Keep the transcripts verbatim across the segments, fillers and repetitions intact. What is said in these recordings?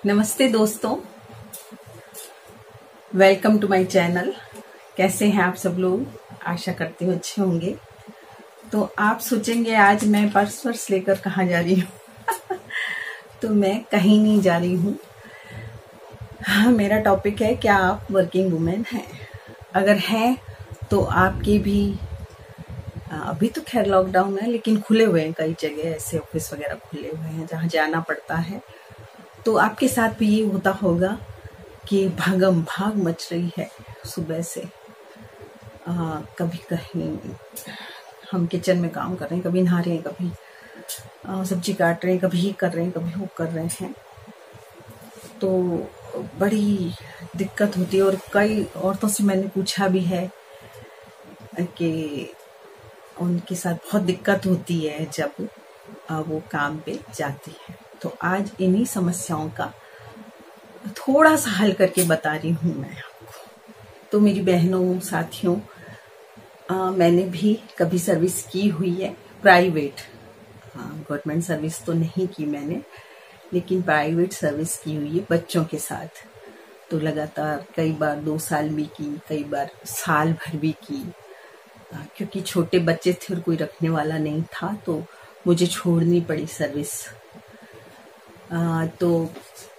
नमस्ते दोस्तों, welcome to my channel. कैसे हैं आप सब लोग? आशा करती हूँ अच्छे होंगे। तो आप सोचेंगे आज मैं पर्स वर्स लेकर कहाँ जा रही हूँ तो मैं कहीं नहीं जा रही हूँ। हाँ, मेरा टॉपिक है, क्या आप वर्किंग वुमेन हैं? अगर हैं तो आपके भी अभी तो खैर लॉकडाउन है, लेकिन खुले हुए हैं कई जगह, ऐसे ऑफिस वगैरह खुले हुए हैं जहाँ जाना पड़ता है। तो आपके साथ भी ये होता होगा कि भागम भाग मच रही है सुबह से। आ, कभी कहीं हम किचन में काम कर रहे हैं, कभी नहा रहे हैं, कभी आ, सब्जी काट रहे हैं, कभी ये कर रहे हैं, कभी वो कर रहे हैं। तो बड़ी दिक्कत होती है। और कई औरतों से मैंने पूछा भी है कि उनके साथ बहुत दिक्कत होती है जब आ, वो काम पे जाती है। तो आज इन्हीं समस्याओं का थोड़ा सा हल करके बता रही हूँ मैं आपको। तो मेरी बहनों, साथियों, आ, मैंने भी कभी सर्विस की हुई है, प्राइवेट। गवर्नमेंट सर्विस तो नहीं की मैंने, लेकिन प्राइवेट सर्विस की हुई है बच्चों के साथ। तो लगातार कई बार दो साल भी की, कई बार साल भर भी की, आ, क्योंकि छोटे बच्चे थे और कोई रखने वाला नहीं था, तो मुझे छोड़नी पड़ी सर्विस। आ, तो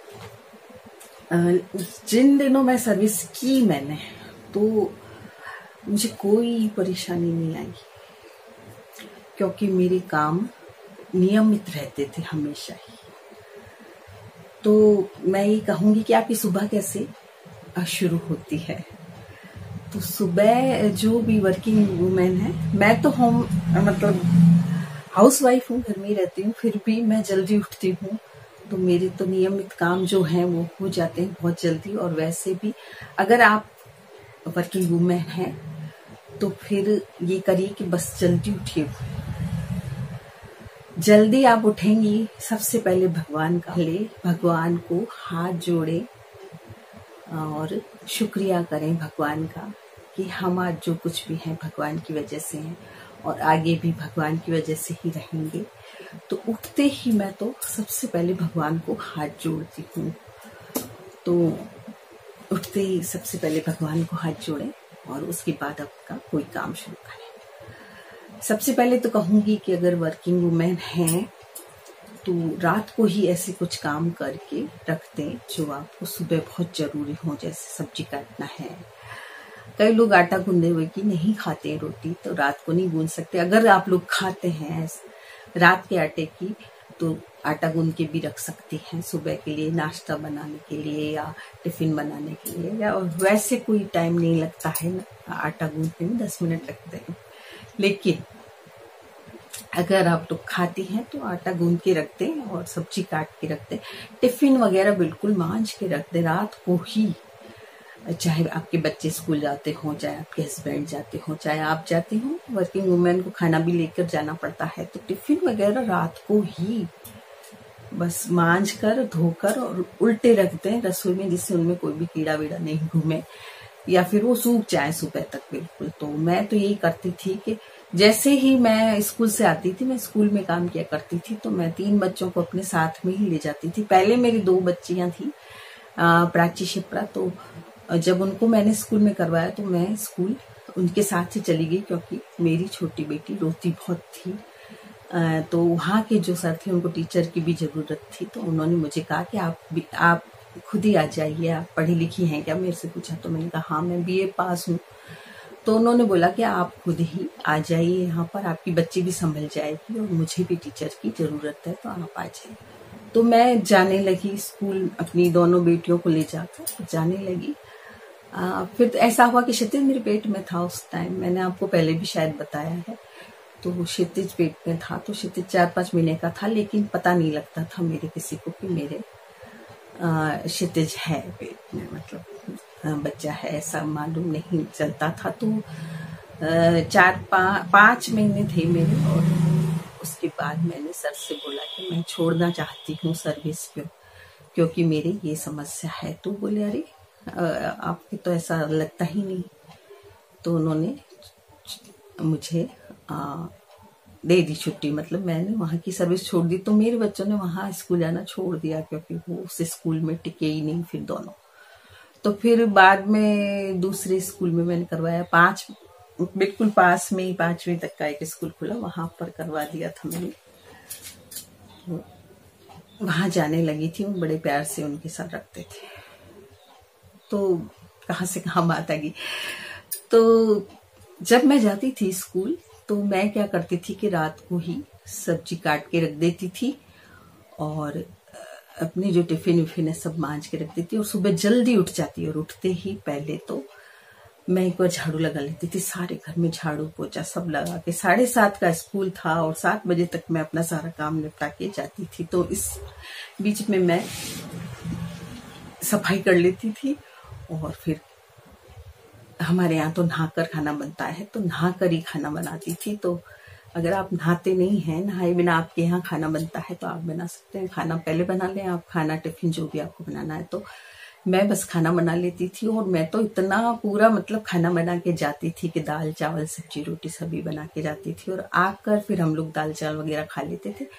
आ, जिन दिनों मैं सर्विस की मैंने, तो मुझे कोई परेशानी नहीं आई, क्योंकि मेरे काम नियमित रहते थे हमेशा ही। तो मैं ये कहूंगी कि आपकी सुबह कैसे शुरू होती है। तो सुबह जो भी वर्किंग वुमेन है, मैं तो होम मतलब हाउस वाइफ हूँ, घर में ही रहती हूँ, फिर भी मैं जल्दी उठती हूँ। तो मेरे तो नियमित काम जो हैं वो हो जाते हैं बहुत जल्दी। और वैसे भी अगर आप वर्किंग वुमेन हैं तो फिर ये करिए कि बस जल्दी उठिए। जल्दी आप उठेंगी, सबसे पहले भगवान का ले, भगवान को हाथ जोड़े और शुक्रिया करें भगवान का कि हम आज जो कुछ भी हैं भगवान की वजह से हैं और आगे भी भगवान की वजह से ही रहेंगे। तो उठते ही मैं तो सबसे पहले भगवान को हाथ जोड़ती हूँ। तो उठते ही सबसे पहले भगवान को हाथ जोड़ें और उसके बाद आपका कोई काम शुरू करें। सबसे पहले तो कहूंगी कि अगर वर्किंग वुमेन हैं तो रात को ही ऐसे कुछ काम करके रख दें जो आपको सुबह बहुत जरूरी हो, जैसे सब्जी काटना है। कई लोग आटा गूंदे हुए की नहीं खाते रोटी, तो रात को नहीं गूंद सकते। अगर आप लोग खाते हैं रात के आटे की, तो आटा गूंद के भी रख सकते हैं सुबह के लिए, नाश्ता बनाने के लिए या टिफिन बनाने के लिए। या वैसे कोई टाइम नहीं लगता है ना, आटा गूंदने में दस मिनट लगते हैं। लेकिन अगर आप लोग खाती हैं तो आटा गूंद के रख दें और सब्जी काट के रख दें। टिफिन वगैरह बिल्कुल मांझ के रख दें रात को ही। चाहे आपके बच्चे स्कूल जाते हो, चाहे आपके हस्बैंड जाते हो, चाहे आप जाते हो, वर्किंग वुमेन को खाना भी लेकर जाना पड़ता है, तो टिफिन वगैरह रात को ही बस मांझ कर, धोकर और उल्टे रख दें रसोई में, जिससे उनमें कोई भी कीड़ा वीड़ा नहीं घूमे या फिर वो सूख जाए सुबह तक बिल्कुल। तो मैं तो यही करती थी कि जैसे ही मैं स्कूल से आती थी, मैं स्कूल में काम किया करती थी, तो मैं तीन बच्चों को अपने साथ में ही ले जाती थी। पहले मेरी दो बच्चियां थी, प्राची, शिप्रा। तो जब उनको मैंने स्कूल में करवाया तो मैं स्कूल उनके साथ ही चली गई, क्योंकि मेरी छोटी बेटी रोती बहुत थी। तो वहाँ के जो सर थे उनको टीचर की भी जरूरत थी, तो उन्होंने मुझे कहा कि आप भी आप खुद ही आ जाइए, आप पढ़ी लिखी हैं क्या, मेरे से पूछा। तो मैंने कहा हाँ, मैं बीए पास हूँ। तो उन्होंने बोला कि आप खुद ही आ जाइए यहाँ पर, आपकी बच्ची भी संभल जाएगी और मुझे भी टीचर की जरूरत है, तो आप आ जाइए। तो मैं जाने लगी स्कूल, अपनी दोनों बेटियों को ले जाकर जाने लगी। आ, फिर ऐसा हुआ कि क्षितिज मेरे पेट में था उस टाइम, मैंने आपको पहले भी शायद बताया है। तो क्षितिज पेट में था, तो क्षितिज चार पांच महीने का था, लेकिन पता नहीं लगता था मेरे किसी को कि मेरे क्षितिज है पेट में, मतलब बच्चा है, ऐसा मालूम नहीं चलता था। तो चार पा, पांच महीने थे मेरे, और उसके बाद मैंने सर से बोला कि मैं छोड़ना चाहती हूँ सर्विस को, क्योंकि मेरी ये समस्या है। तो बोले अरे आपको तो ऐसा लगता ही नहीं। तो उन्होंने मुझे दे दी छुट्टी, मतलब मैंने वहाँ की सर्विस छोड़ दी। तो मेरे बच्चों ने वहाँ स्कूल जाना छोड़ दिया क्योंकि वो उस स्कूल में टिके ही नहीं फिर दोनों। तो फिर बाद में दूसरे स्कूल में मैंने करवाया, पांच बिल्कुल पास में ही पांचवी तक का एक स्कूल खुला, वहां पर करवा दिया था मैंने। वहां जाने लगी थी, बड़े प्यार से उनके साथ रखते थे। तो कहाँ से कहाँ बात आ गई। तो जब मैं जाती थी स्कूल तो मैं क्या करती थी कि रात को ही सब्जी काट के रख देती थी और अपने जो टिफिन विफिन है सब मांझ के रख देती, और सुबह जल्दी उठ जाती। और उठते ही पहले तो मैं एक बार झाड़ू लगा लेती थी, सारे घर में झाड़ू पोछा सब लगा के। साढ़े सात का स्कूल था और सात बजे तक मैं अपना सारा काम निपटा के जाती थी। तो इस बीच में मैं सफाई कर लेती थी और फिर हमारे यहाँ तो नहाकर खाना बनता है, तो नहाकर ही खाना बनाती थी। तो अगर आप नहाते नहीं हैं, नहाए बिना आपके यहाँ खाना बनता है तो आप बना सकते हैं। खाना पहले बना लें आप, खाना टिफिन जो भी आपको बनाना है। तो मैं बस खाना बना लेती थी और मैं तो इतना पूरा मतलब खाना बना के जाती थी कि दाल चावल सब्जी रोटी सभी बना के जाती थी। और आकर फिर हम लोग दाल चावल वगैरह खा लेते थे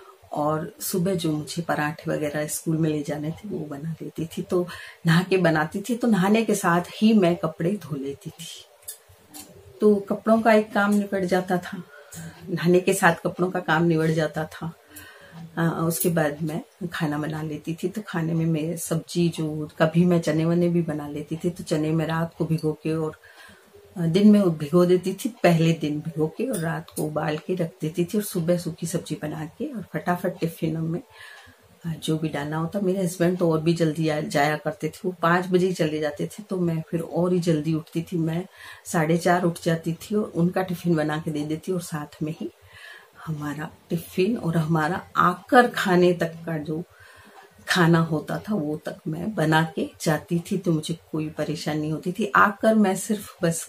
और सुबह जो मुझे पराठे वगैरह स्कूल में ले जाने थे वो बना लेती थी। तो नहा के बनाती थी, तो नहाने के साथ ही मैं कपड़े धो लेती थी। तो कपड़ों का एक काम निपट जाता था, नहाने के साथ कपड़ों का काम निपट जाता था। आ, उसके बाद मैं खाना बना लेती थी। तो खाने में मैं सब्जी जो कभी मैं चने वने भी बना लेती थी, तो चने में रात को भिगो के और दिन में भिगो देती थी, पहले दिन भिगो के और रात को उबाल के रख देती थी और सुबह सूखी सब्जी बना के और फटाफट टिफिन में जो भी डालना होता। मेरे हस्बैंड तो और भी जल्दी जाया करते थे, वो पांच बजे ही चले जाते थे, तो मैं फिर और ही जल्दी उठती थी। मैं साढ़े चार उठ जाती थी और उनका टिफिन बना के दे देती और साथ में ही हमारा टिफिन और हमारा आकर खाने तक का जो खाना होता था वो तक मैं बना के जाती थी। तो मुझे कोई परेशानी नहीं होती थी। आकर मैं सिर्फ बस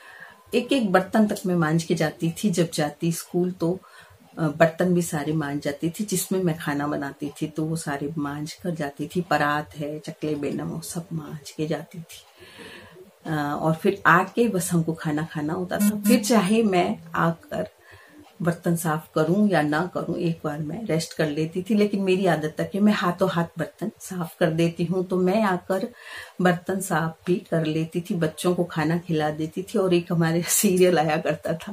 एक एक बर्तन तक मैं मांझ के जाती थी। जब जाती स्कूल तो बर्तन भी सारे मांझ जाती थी जिसमें मैं खाना बनाती थी, तो वो सारे मांझ कर जाती थी। परात है, चकले बेनम, वो सब मांझ के जाती थी। और फिर आके बस हमको खाना खाना होता था। फिर चाहे मैं आकर बर्तन साफ करूं या ना करूं, एक बार मैं रेस्ट कर लेती थी। लेकिन मेरी आदत है कि मैं हाथों हाथ बर्तन साफ कर देती हूँ, तो मैं आकर बर्तन साफ भी कर लेती थी, बच्चों को खाना खिला देती थी। और एक हमारे सीरियल आया करता था,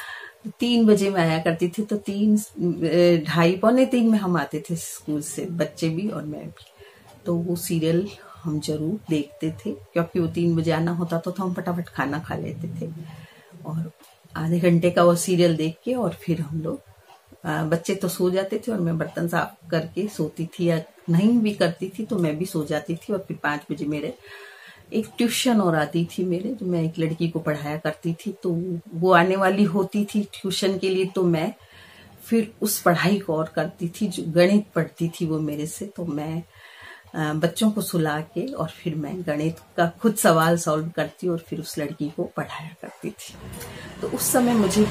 तीन बजे में आया करती थी, तो तीन ढाई पौने तीन में हम आते थे स्कूल से, बच्चे भी और मैं भी। तो वो सीरियल हम जरूर देखते थे क्योंकि वो तीन बजे आना होता था, तो हम फटाफट खाना खा लेते थे और आधे घंटे का वो सीरियल देख के और फिर हम लोग, बच्चे तो सो जाते थे और मैं बर्तन साफ करके सोती थी, या नहीं भी करती थी तो मैं भी सो जाती थी। और फिर पांच बजे मेरे एक ट्यूशन और आती थी मेरे, जो मैं एक लड़की को पढ़ाया करती थी, तो वो आने वाली होती थी ट्यूशन के लिए। तो मैं फिर उस पढ़ाई को और करती थी, जो गणित पढ़ती थी वो मेरे से। तो मैं बच्चों को सुला के और फिर मैं गणित का खुद सवाल सॉल्व करती और फिर उस लड़की को पढ़ाया करती थी। तो उस समय मुझे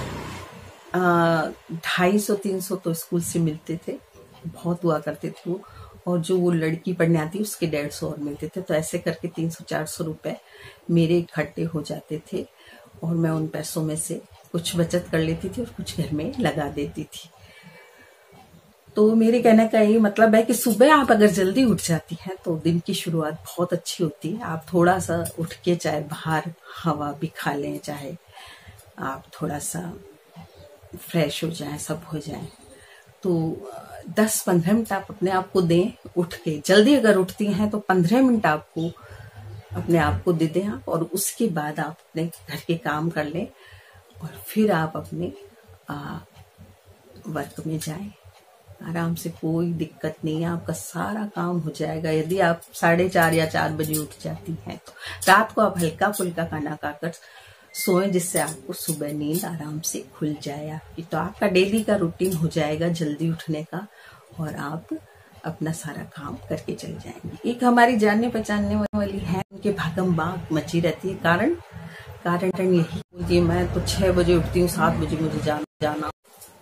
ढाई सौ तीन सौ तो स्कूल से मिलते थे, बहुत हुआ करते थे वो। और जो वो लड़की पढ़ने आती उसके डेढ़ सौ और मिलते थे। तो ऐसे करके तीन सौ चार सौ रुपए मेरे इकट्ठे हो जाते थे और मैं उन पैसों में से कुछ बचत कर लेती थी और कुछ घर में लगा देती थी। तो मेरे कहने का ये मतलब है कि सुबह आप अगर जल्दी उठ जाती हैं तो दिन की शुरुआत बहुत अच्छी होती है। आप थोड़ा सा उठ के चाहे बाहर हवा भी खा लें, चाहे आप थोड़ा सा फ्रेश हो जाएं, सब हो जाएं, तो दस पंद्रह मिनट आप अपने आप को दें। उठ के जल्दी अगर उठती हैं तो पंद्रह मिनट आपको अपने आप को दे दें आप, और उसके बाद आप अपने घर के काम कर लें और फिर आप अपने आ, वर्क में जाएं आराम से। कोई दिक्कत नहीं है, आपका सारा काम हो जाएगा। यदि आप साढ़े चार या चार बजे उठ जाती हैं तो रात को आप हल्का फुल्का खाना खाकर सोएं, जिससे आपको सुबह नींद आराम से खुल जाए आपकी। तो आपका डेली का रूटीन हो जाएगा जल्दी उठने का और आप अपना सारा काम करके चल जाएंगे। एक हमारी जानने पहचानने वाली है, उनके भागम भाग मची रहती है। कारण कारण यही कि मैं तो छह बजे उठती हूँ, सात बजे मुझे जाना जाना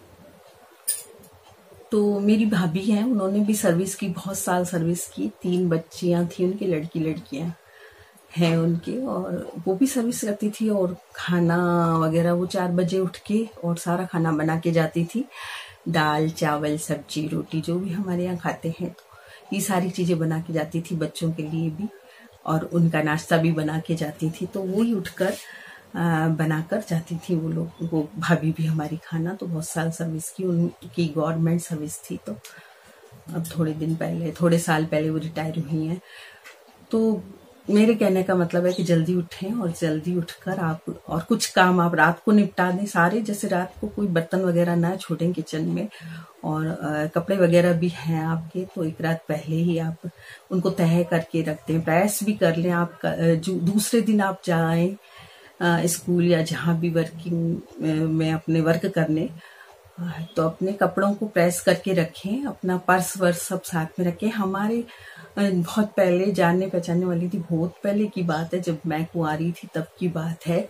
तो मेरी भाभी हैं, उन्होंने भी सर्विस की, बहुत साल सर्विस की। तीन बच्चियां थी उनकी, लड़की लड़कियां हैं उनके, और वो भी सर्विस करती थी। और खाना वगैरह वो चार बजे उठ के और सारा खाना बना के जाती थी, दाल चावल सब्जी रोटी जो भी हमारे यहाँ खाते हैं, तो ये सारी चीजें बना के जाती थी बच्चों के लिए भी, और उनका नाश्ता भी बना के जाती थी। तो वो ही उठकर बनाकर जाती थी वो लोग, वो भाभी भी हमारी। खाना तो बहुत साल सर्विस की, उनकी गवर्नमेंट सर्विस थी, तो अब थोड़े दिन पहले थोड़े साल पहले वो रिटायर हुई हैं। तो मेरे कहने का मतलब है कि जल्दी उठें और जल्दी उठकर आप और कुछ काम आप रात को निपटा दें सारे, जैसे रात को कोई बर्तन वगैरह ना छोड़ें किचन में, और आ, कपड़े वगैरह भी हैं आपके तो एक रात पहले ही आप उनको तह करके रख दें, प्रेस भी कर लें आप। जो दूसरे दिन आप जाएं स्कूल या जहाँ भी वर्किंग में अपने वर्क करने, तो अपने कपड़ों को प्रेस करके रखें, अपना पर्स वर्स सब साथ में रखें। हमारे बहुत पहले जानने पहचानने वाली थी, बहुत पहले की बात है, जब मैं कुंवारी थी तब की बात है।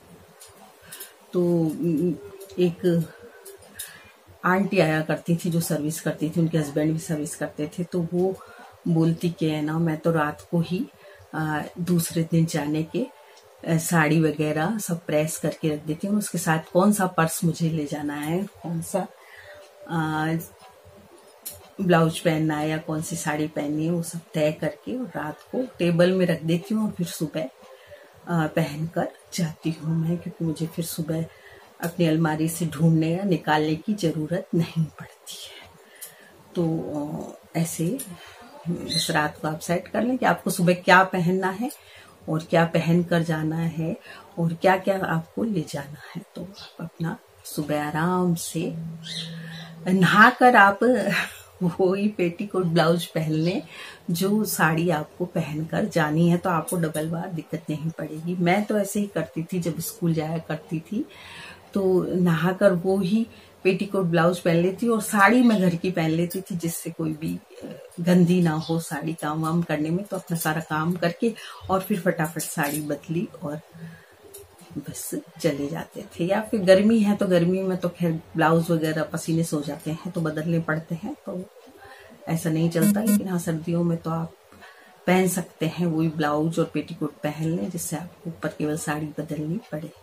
तो एक आंटी आया करती थी जो सर्विस करती थी, उनके हस्बैंड भी सर्विस करते थे। तो वो बोलती कि है ना, मैं तो रात को ही आ, दूसरे दिन जाने के साड़ी वगैरह सब प्रेस करके रख देती हूँ, उसके साथ कौन सा पर्स मुझे ले जाना है, कौन सा आ, ब्लाउज पहनना है या कौन सी साड़ी पहननी है, वो सब तय करके और रात को टेबल में रख देती हूँ, और फिर सुबह पहनकर जाती हूँ मैं, क्योंकि मुझे फिर सुबह अपनी अलमारी से ढूंढने या निकालने की जरूरत नहीं पड़ती है। तो ऐसे बस रात को आप सेट कर लें कि आपको सुबह क्या पहनना है और क्या पहन कर जाना है और क्या क्या आपको ले जाना है। तो आप अपना सुबह आराम से नहाकर आप वही पेटीकोट ब्लाउज पहन लें जो साड़ी आपको पहनकर जानी है, तो आपको डबल बार दिक्कत नहीं पड़ेगी। मैं तो ऐसे ही करती थी जब स्कूल जाया करती थी, तो नहाकर वो ही पेटीकोट ब्लाउज पहन लेती और साड़ी मैं घर की पहन लेती थी, जिससे कोई भी गंदी ना हो साड़ी काम वाम करने में। तो अपना सारा काम करके और फिर फटाफट साड़ी बदली और बस चले जाते थे। या फिर गर्मी है तो गर्मी में तो खैर ब्लाउज वगैरह पसीने से हो जाते हैं तो बदलने पड़ते हैं, तो ऐसा नहीं चलता। लेकिन हाँ, सर्दियों में तो आप पहन सकते हैं वही ब्लाउज और पेटीकोट पहन लें, जिससे आपको ऊपर केवल साड़ी बदलनी पड़े।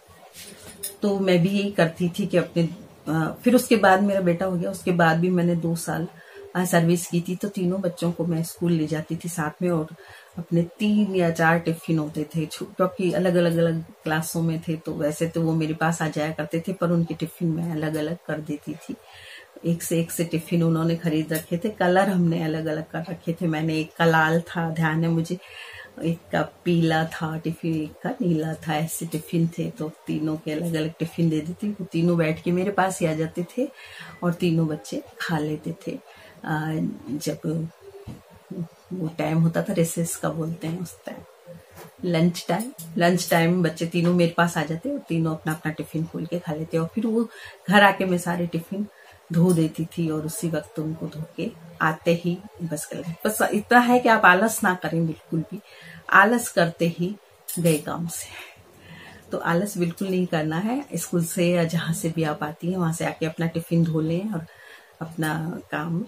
तो मैं भी यही करती थी कि अपने आ, फिर उसके बाद मेरा बेटा हो गया, उसके बाद भी मैंने दो साल आ, सर्विस की थी। तो तीनों बच्चों को मैं स्कूल ले जाती थी साथ में, और अपने तीन या चार टिफिन होते थे, क्योंकि अलग अलग अलग क्लासों में थे। तो वैसे तो वो मेरे पास आ जाया करते थे, पर उनके टिफिन मैं अलग अलग कर देती थी। एक से एक से टिफिन उन्होंने खरीद रखे थे, कलर हमने अलग अलग कर रखे थे। मैंने एक का लाल था, ध्यान है मुझे, एक का पीला था टिफिन, एक का नीला था, ऐसे टिफिन थे। तो तीनों के अलग अलग टिफिन दे देती, वो तीनों बैठ के मेरे पास ही आ जाते थे और तीनों बच्चे खा लेते थे। आ, जब वो टाइम होता था रिसेस का बोलते हैं उस time, lunch time lunch time बच्चे तीनों मेरे पास आ जाते और तीनों अपना अपना टिफिन खोल के खा लेते। और फिर वो घर आके मैं सारे टिफिन धो देती थी और उसी वक्त उनको धो के आते ही बस कर लेते। बस इतना है कि आप आलस ना करें, बिल्कुल भी आलस करते ही गए काम से। तो आलस बिल्कुल नहीं करना है। स्कूल से या जहां से भी आप आती हैं वहां से आके अपना टिफिन धो लें और अपना काम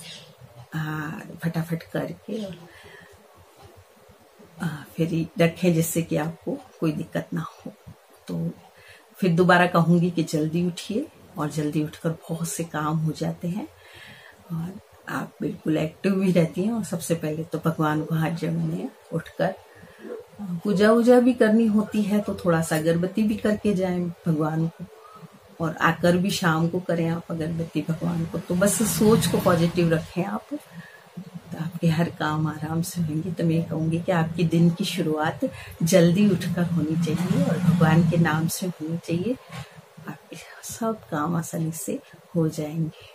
फटाफट करके और आ, फिर रखें, जिससे कि आपको कोई दिक्कत ना हो। तो फिर दोबारा कहूंगी कि जल्दी उठिए, और जल्दी उठकर बहुत से काम हो जाते हैं और आप बिल्कुल एक्टिव भी रहती हैं। और सबसे पहले तो भगवान को हाथ जोड़ने, उठकर पूजा वूजा भी करनी होती है तो थोड़ा सा अगरबत्ती भी करके जाएं भगवान को, और आकर भी शाम को करें आप अगरबत्ती भगवान को। तो बस सोच को पॉजिटिव रखें आप, तो आपके हर काम आराम से होंगे। तो मैं कहूंगी कि आपकी दिन की शुरुआत जल्दी उठकर होनी चाहिए और भगवान के नाम से होनी चाहिए, आपके सब काम आसानी से हो जाएंगे।